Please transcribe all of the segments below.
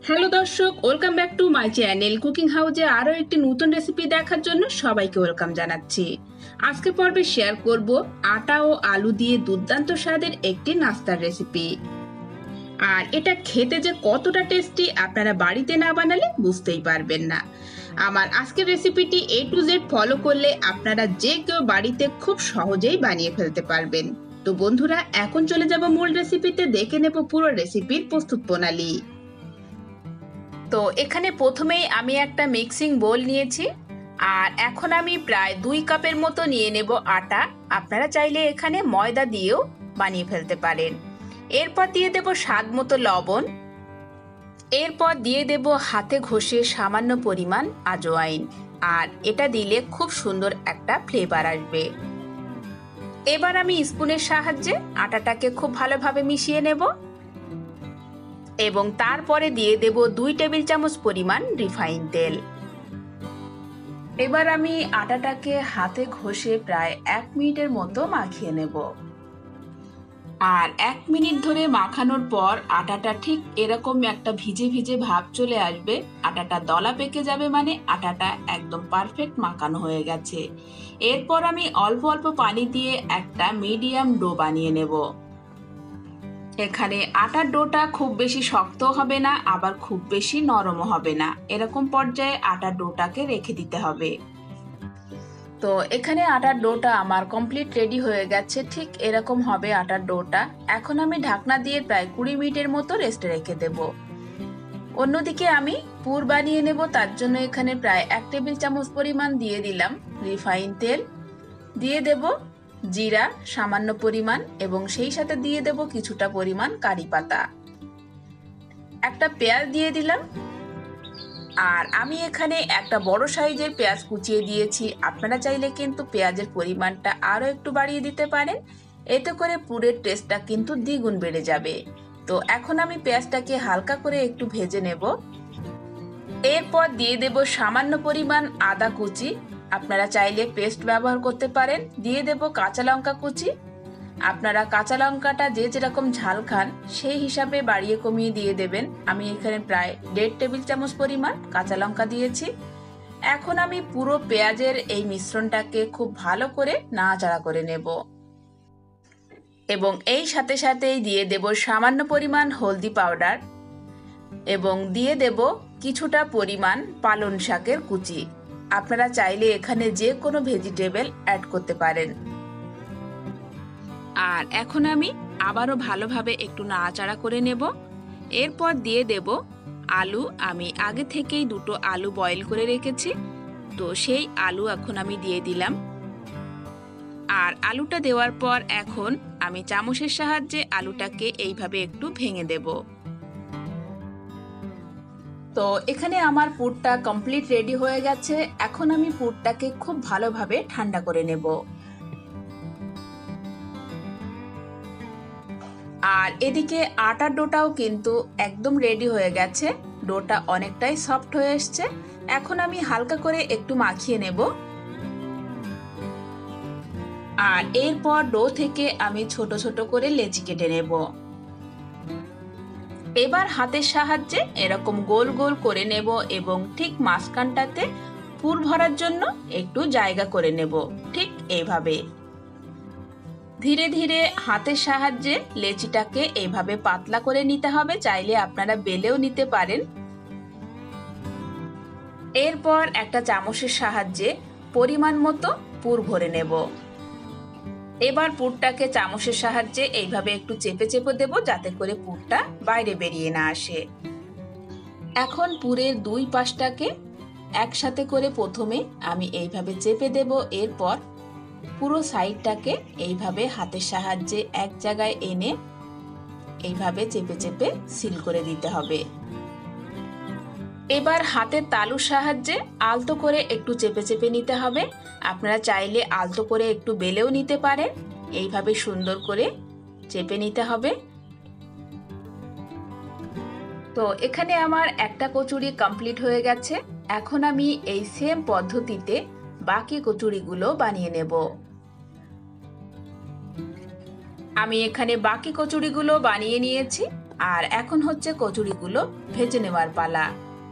Hello দর্শক, welcome back to my channel cooking হাউজে আরও একটি নতুন রেসিপি দেখার জন্য সবাইকে ওয়েলকাম জানাচ্ছি। আজকের পর্বে শেয়ার করব আটা ও আলু দিয়ে দুর্দান্ত স্বাদের একটি নাস্তার রেসিপি। আর এটা খেতে যে কতটা টেস্টি আপনারা বাড়িতে না বানালে বুঝতেই পারবেন না। আমার আজকের রেসিপিটি A to Z ফলো করলে আপনারা যে কেউ বাড়িতে খুব সহজেই বানিয়ে ফেলতে পারবেন। তো বন্ধুরা, এখন চলে যাব মূল রেসিপিতে, দেখে নেব পুরো রেসিপির প্রস্তুত প্রণালী। তো এখানে প্রথমেই আমি একটা মিক্সিং বোল নিয়েছি, আর এখন আমি প্রায় 2 কাপের মতো নিয়ে নেব আটা। আপনারা চাইলে এখানে ময়দা দিয়েও বানিয়ে ফেলতে পারেন। এরপর দিয়ে দেব স্বাদ মতো লবণ। এরপর দিয়ে দেব হাতে ঘষে সামান্য পরিমাণ আজওয়াইন, আর এটা দিলে খুব সুন্দর একটা ফ্লেভার আসবে। এবার আমি স্পুনের সাহায্যে আটাটাকে খুব ভালোভাবে মিশিয়ে নেব এবং তারপরে দিয়ে দেব 2 টেবিল চামচ পরিমাণ রিফাইন তেল। এবার আমি আটাটাকে হাতে ঘষে প্রায় 1 মিনিটের মতো মাখিয়ে নেব। আর 1 মিনিট ধরে মাখানোর পর আটাটা ঠিক এরকম একটা ভিজে ভিজে ভাব চলে আসবে। আটাটা দলা পেকে যাবে, মানে আটাটা একদম পারফেক্ট মাখানো হয়ে গেছে। এরপর আমি অল্প অল্প পানি দিয়ে একটা মিডিয়াম ডো বানিয়ে নেব। এখানে আটার ডোটা খুব বেশি শক্ত হবে না, আবার খুব বেশি নরমও হবে না, এরকম পর্যায়ে আটার ডোটাকে রেখে দিতে হবে। তো এখানে আটার ডোটা আমার কমপ্লিট রেডি হয়ে গেছে, ঠিক এরকম হবে আটার ডোটা। এখন আমি ঢাকনা দিয়ে প্রায় 20 মিনিটের মতো রেস্টে রেখে দেব। অন্যদিকে আমি পুর বানিয়ে নেব। তার জন্য এখানে প্রায় 1 টেবিল চামচ পরিমাণ দিয়ে দিলাম রিফাইন তেল, দিয়ে দেব জিরা সামান্য পরিমাণ এবং সেই সাথে দিয়ে দেব কিছুটা পরিমাণ কারি পাতা। একটা পেঁয়াজ দিয়ে দিলাম, আর আমি এখানে একটা বড় সাইজের পেঁয়াজ কুচিয়ে দিয়েছি। আপনারা চাইলে কিন্তু পেঁয়াজের পরিমাণটা আরও একটু বাড়িয়ে দিতে পারেন, এতে করে পুরের টেস্টটা কিন্তু দ্বিগুণ বেড়ে যাবে। তো এখন আমি পেঁয়াজটাকে হালকা করে একটু ভেজে নেব। এরপর দিয়ে দেব সামান্য পরিমাণ আদা কুচি, আপনারা চাইলে পেস্ট ব্যবহার করতে পারেন। দিয়ে দেব কাঁচা লঙ্কা কুচি। আপনারা কাঁচা লঙ্কাটা যে যেরকম ঝাল খান সেই হিসাবে বাড়িয়ে কমিয়ে দিয়ে দেবেন। আমি এখানে প্রায় 1.5 টেবিল চামচ পরিমাণ কাঁচা লঙ্কা দিয়েছি। এখন আমি পুরো পেঁয়াজের এই মিশ্রণটাকে খুব ভালো করে নাড়াচাড়া করে নেব এবং এই সাথে সাথেই দিয়ে দেব সামান্য পরিমাণ হলদি পাউডার এবং দিয়ে দেব কিছুটা পরিমাণ পালং শাকের কুচি। আপনারা চাইলে এখানে যে কোনো ভেজিটেবল অ্যাড করতে পারেন। আর এখন আমি আবারও ভালোভাবে একটু নাড়াচাড়া করে নেব। এরপর দিয়ে দেব আলু। আমি আগে থেকেই 2টো আলু বয়েল করে রেখেছি, তো সেই আলু এখন আমি দিয়ে দিলাম। আর আলুটা দেওয়ার পর এখন আমি চামচের সাহায্যে আলুটাকে এইভাবে একটু ভেঙে দেব। তো এখানে আমার পুরটা কমপ্লিট রেডি হয়ে গেছে। এখন আমি পুরটাকে খুব ভালোভাবে ঠান্ডা করে নেব। আর এদিকে আটার ডোটাও কিন্তু একদম রেডি হয়ে গেছে। ডোটা অনেকটাই সফট হয়ে এসছে। এখন আমি হালকা করে একটু মাখিয়ে নেব। আর এরপর ডো থেকে আমি ছোট ছোট করে লেচি কেটে নেব। এবার হাতের সাহায্যে এরকম গোল গোল করে নেব এবং ঠিক মাঝখানটাতে পুর ভরার জন্য একটু জায়গা করে নেব, ঠিক এইভাবে। ধীরে ধীরে হাতের সাহায্যে লেচিটাকে এইভাবে পাতলা করে নিতে হবে, চাইলে আপনারা বেলেও নিতে পারেন। এরপর একটা চামচের সাহায্যে পরিমাণ মতো পুর ভরে নেব। এবার পুরটাকে চামচের সাহায্যে এইভাবে একটু চেপে চেপে দেব, যাতে করে পুরটা বাইরে বেরিয়ে না আসে। এখন পুরের 2 পাশটাকে একসাথে করে প্রথমে আমি এইভাবে চেপে দেব। এরপর পুরো সাইডটাকে এইভাবে হাতের সাহায্যে এক জায়গায় এনে এইভাবে চেপে চেপে সিল করে দিতে হবে। এবার হাতের তালুর সাহায্যে আলতো করে একটু চেপে চেপে নিতে হবে। আপনারা চাইলে আলতো করে একটু বেলেও নিতে পারেন। এইভাবে সুন্দর করে চেপে নিতে হবে। তো এখানে আমার একটা কচুরি কমপ্লিট হয়ে গেছে। এখন আমি এই সেম পদ্ধতিতে বাকি কচুরিগুলো বানিয়ে নেব। আমি এখানে বাকি কচুরিগুলো বানিয়ে নিয়েছি। আর এখন হচ্ছে কচুরিগুলো ভেজে নেওয়ার পালা।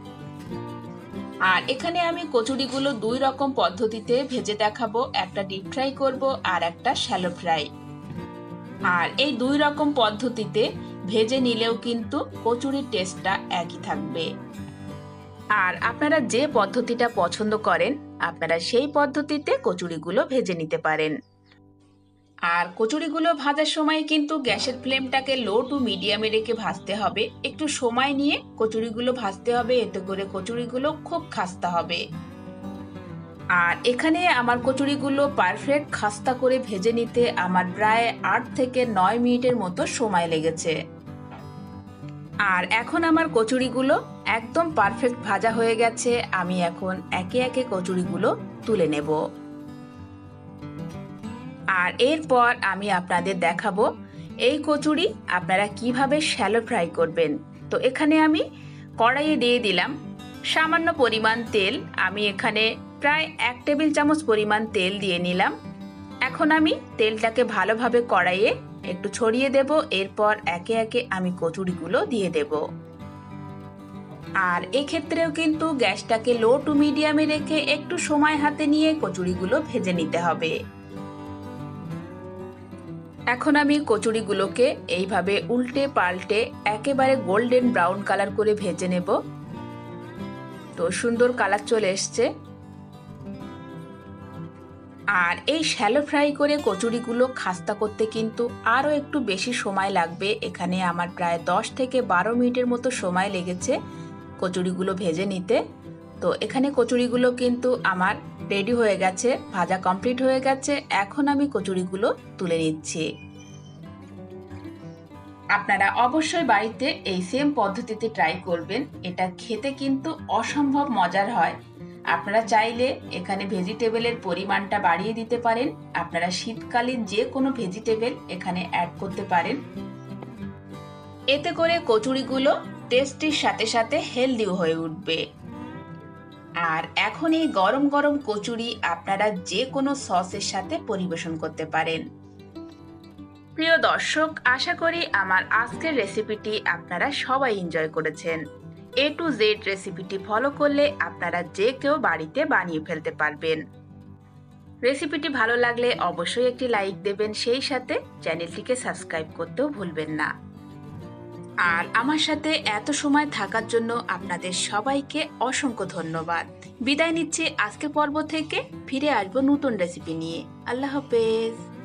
আর এখানে আমি কচুরিগুলো দুই রকম পদ্ধতিতে ভেজে দেখাবো, একটা ডিপ ফ্রাই করব আর একটা শ্যালো ফ্রাই। আর এই দুই রকম পদ্ধতিতে ভেজে নিলেও কিন্তু কচুরির টেস্টটা একই থাকবে। আর আপনারা যে পদ্ধতিটা পছন্দ করেন আপনারা সেই পদ্ধতিতে কচুরিগুলো ভেজে নিতে পারেন। আর কচুরিগুলো ভাজার সময় কিন্তু গ্যাসের ফ্লেমটাকে লো টু মিডিয়ামে রেখে ভাজতে হবে, একটু সময় নিয়ে কচুরিগুলো ভাজতে হবে, এতে করে কচুরিগুলো খুব খাস্তা হবে। আর এখানে আমার কচুরিগুলো পারফেক্ট খাস্তা করে ভেজে নিতে আমার প্রায় 8 থেকে 9 মিনিটের মতো সময় লেগেছে। আর এখন আমার কচুরিগুলো একদম পারফেক্ট ভাজা হয়ে গেছে। আমি এখন একে একে কচুরিগুলো তুলে নেব। আর এরপর আমি আপনাদের দেখাবো এই কচুরি আপনারা কিভাবে শ্যালো ফ্রাই করবেন। তো এখানে আমি কড়াইয়ে দিয়ে দিলাম সামান্য পরিমাণ তেল। আমি এখানে প্রায় 1 টেবিল চামচ পরিমাণ তেল দিয়ে নিলাম। এখন আমি তেলটাকে ভালোভাবে কড়াইয়ে একটু ছড়িয়ে দেব। এরপর একে একে আমি কচুরিগুলো দিয়ে দেব। আর এক্ষেত্রেও কিন্তু গ্যাসটাকে লো টু মিডিয়ামে রেখে একটু সময় হাতে নিয়ে কচুরিগুলো ভেজে নিতে হবে। এখন আমি কচুরিগুলোকে এইভাবে উল্টে পাল্টে একেবারে গোল্ডেন ব্রাউন কালার করে ভেজে নেব। তো সুন্দর কালার চলে এসছে। আর এই শ্যালো ফ্রাই করে কচুরিগুলো খাস্তা করতে কিন্তু আরও একটু বেশি সময় লাগবে। এখানে আমার প্রায় 10 থেকে 12 মিনিটের মতো সময় লেগেছে কচুরিগুলো ভেজে নিতে। তো এখানে কচুরিগুলো কিন্তু আমার রেডি হয়ে গেছে, ভাজা কমপ্লিট হয়ে গেছে। এখন আমি কচুরিগুলো তুলে নিচ্ছি। আপনারা অবশ্যই বাড়িতে এই সেম পদ্ধতিতে ট্রাই করবেন, এটা খেতে কিন্তু অসম্ভব মজার হয়। আপনারা চাইলে এখানে ভেজিটেবলের পরিমাণটা বাড়িয়ে দিতে পারেন। আপনারা শীতকালীন যে কোনো ভেজিটেবল এখানে অ্যাড করতে পারেন, এতে করে কচুরিগুলো টেস্টির সাথে সাথে হেলদিও হয়ে উঠবে। আর এখন এই গরম গরম কচুরি আপনারা যে কোনো সসের সাথে পরিবেশন করতে পারেন। প্রিয় দর্শক, আশা করি আমার আজকের রেসিপিটি আপনারা সবাই এনজয় করেছেন। A to Z রেসিপিটি ফলো করলে আপনারা যে কেউ বাড়িতে বানিয়ে ফেলতে পারবেন। রেসিপিটি ভালো লাগলে অবশ্যই একটি লাইক দেবেন, সেই সাথে চ্যানেলটিকে সাবস্ক্রাইব করতেও ভুলবেন না। আর আমার সাথে এত সময় থাকার জন্য আপনাদের সবাইকে অসংখ্য ধন্যবাদ। বিদায় নিচ্ছি আজকের পর্ব থেকে। ফিরে আসবো নতুন রেসিপি নিয়ে। আল্লাহ হাফেজ।